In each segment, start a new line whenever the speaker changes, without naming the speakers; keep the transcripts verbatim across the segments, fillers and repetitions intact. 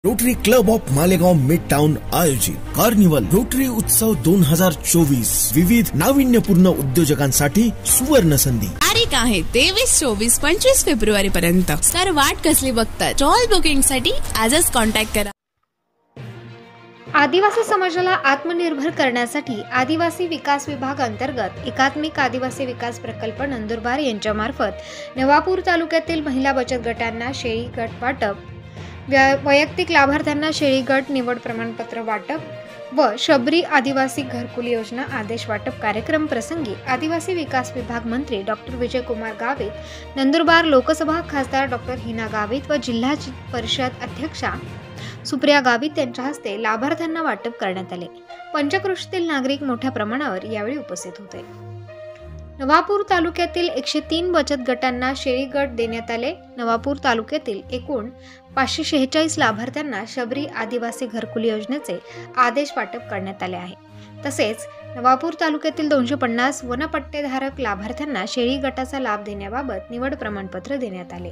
Rotary Club of Malegaon mid town आयोजित carnival Rotary उत्सव दोन हजार चोवीस विविध नाविन्यपूर्ण उद्योजकांसाठी सुवर्ण संधी.
तारीख आहे तेवीस चोवीस पंचवीस फेब्रुवारी पर्यंत. सर वाट कसली बघता? स्टॉल बुकिंग साठी आजच कॉन्टॅक्ट करा.
आदिवासी समाजाला आत्मनिर्भर करण्यासाठी आदिवासी विकास विभाग अंतर्गत एकात्मिक आदिवासी विकास प्रकल्प नंदुरबार यांच्या मार्फत नवापूर तालुक्यातील महिला बचत गटांना शेळी गट वाटप, वैयक्तिक लाभार्थ्यांना शेळी गट निवड प्रमाणपत्र वाटप व शबरी आदिवासी घरकुल योजना आदेश वाटप कार्यक्रम प्रसंगी आदिवासी विकास विभाग मंत्री डॉक्टर विजयकुमार गावित, नंदुरबार लोकसभा खासदार डॉक्टर हिना गावित व जिल्हा परिषद अध्यक्षा सुप्रिया गावित यांच्या हस्ते लाभार्थ्यांना वाटप करण्यात आले. पंचक्रोशीतील नागरिक मोठ्या प्रमाणावर यावेळी उपस्थित होते. नवापूर तालुक्यातील एकशे तीन बचत गटांना शेळी गट देण्यात आले. नवापूर तालुक्यातील एकूण पाचशे शेहेचाळीस लाभार्थ्यांना शबरी आदिवासी घरकुल योजनेचे आदेश वाटप करण्यात आले आहे. तसेच नवापूर तालुक्यातील दोनशे पन्नास वनपट्टेधारक लाभार्थ्यांना शेळी गटाचा लाभ देण्याबाबत निवड प्रमाणपत्र देण्यात आले.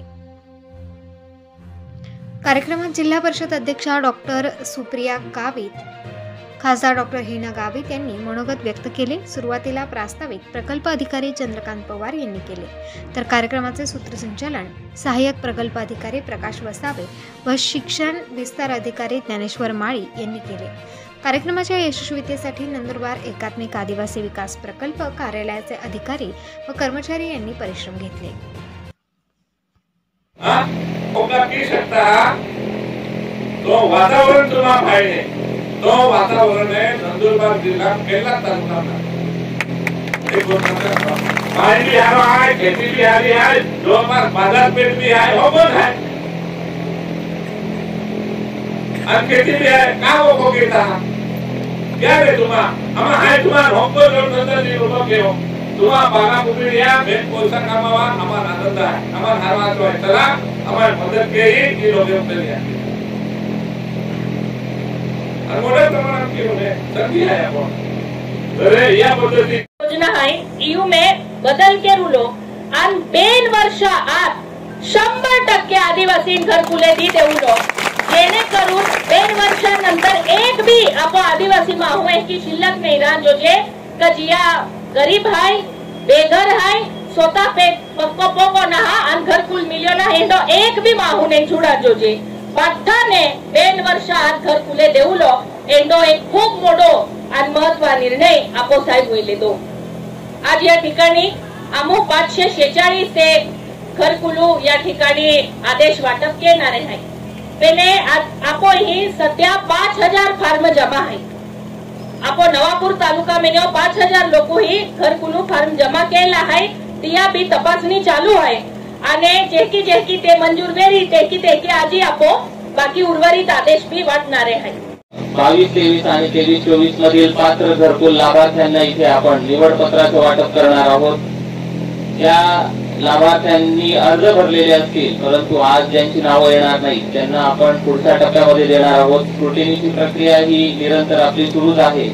कार्यक्रमात जिल्हा परिषद अध्यक्षा डॉक्टर सुप्रिया गावित, खासदार डॉक्टर हिना गावित यांनी मनोगत व्यक्त केले. सुरुवातीला प्रास्ताविक प्रकल्प अधिकारी चंद्रकांत पवार यांनी केले, तर कार्यक्रमाचे सूत्रसंचालन सहाय्यक प्रकल्प अधिकारी प्रकाश वसावे व शिक्षण विस्तार अधिकारी ज्ञानेश्वर माळी यांनी केले. कार्यक्रमाच्या यशस्वीतेसाठी नंदुरबार एकात्मिक आदिवासी विकास प्रकल्प कार्यालयाचे अधिकारी व कर्मचारी यांनी परिश्रम घेतले.
तो वातावरण तुम्हाला पाहिजे, तो वातावरण है नंदुरबार जिला केला तालुका पानी भी आ रहा है, खेती भी आ रही है, जो हमारा बाजार पेट भी है वो बंद है और खेती भी है. कहाँ वो को कहता क्या रे तुम्हारा हम है तुम्हारा हमको जो नंदर जी लोगों के हो तुम्हारा बागा पुपरी या बेन पैसा कमावा हमारा आनंद है, हमारा हरवा जो है चला हमारे मदद के ही ये लोग पे लिया और मोठ्या प्रमाणात केले संधी आहे. आपण अरे या पद्धती
योजना आहे ईयू में बदल के रूलो आणि बेन वर्षा आत शंभर टक्के आदिवासी घरकुले दी देऊलो जेणेकरून बेन वर्षानंतर एक भी आपण आदिवासी माहुए की शिल्लक नहीं रहा. जो जे कजिया गरीब है, बेघर है, स्वतः पे पक्को पोको नहा आणि घरकुल मिलियो ना हे तो एक भी माहू नहीं छुड़ा. जो जे बधाने बेन वर्षात घरकुले देऊलो एंडो एक खूप मोठो आणि महत्त्वाचा निर्णय आपो साहेब होईल. तो आज या ठिकाणी आम्ही पाचशे शेहेचाळीस ते घरकुलू या ठिकाणी आदेश वाटप करणारे आहे. पेने आपो ही सध्या पाच हजार फार्म जमा आहे. आपो नवापूर तालुका में पाच हजार लोक ही घरकुलू फार्म जमा केला आहे. तिया भी तपासणी चालू आहे आणि जेकी जेकी ते मंजूर वेरी तेकी तेकी आजी आपो बाकी उर्वरित आदेश भी वाटणारे आहे.
बावीस तेवीस आणि तेवीस चोवीस मधील पात्र घरकुल लाभार्थ्यांना इथे आपण निवडपत्राचं वाटप करणार आहोत. त्या लाभार्थ्यांनी अर्ज भरलेले असतील परंतु आज ज्यांची नावं येणार नाही त्यांना आपण पुढच्या टप्प्यामध्ये देणार आहोत. स्क्रुटिनीची प्रक्रिया ही निरंतर आपली सुरूच आहे.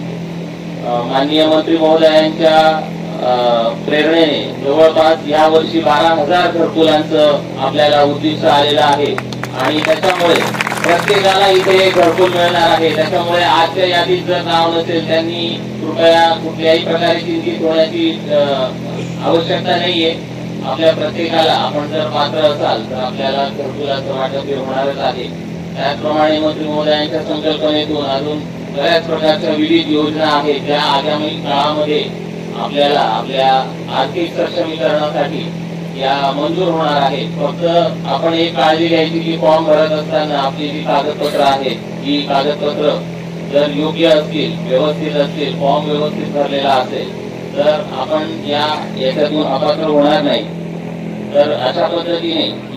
माननीय मंत्री महोदयांच्या प्रेरणेने जवळपास या वर्षी बारा हजार घरकुलांचं आपल्याला उद्दिष्ट आलेलं आहे आणि त्याच्यामुळे प्रत्येकाला इथे घरकुल मिळणार आहे. त्याच्यामुळे आजच्या यादीत जर नाव नसेल त्यांनी कृपया कुठल्याही प्रकारे चिंतित होण्याची आवश्यकता नाहीये. आपल्या प्रत्येकाला आपण जर पात्र असाल तर आपल्याला घरकुलाचं वाटप होणारच आहे. त्याचप्रमाणे मंत्री महोदयांच्या संकल्पनेतून अजून बऱ्याच प्रकारच्या विविध योजना आहेत ज्या आगामी काळामध्ये आपल्याला आपल्या आर्थिक सक्षमीकरणासाठी या मंजूर होणार आहेत. फक्त आपण एक काळजी घ्यायची की फॉर्म भरत असताना आपली जी कागदपत्र आहेत ही कागदपत्र जर योग्य असतील, व्यवस्थित असतील, फॉर्म व्यवस्थित भरलेला असेल तर आपण या याच्यातून अपात्र होणार नाही. तर अशा पद्धतीने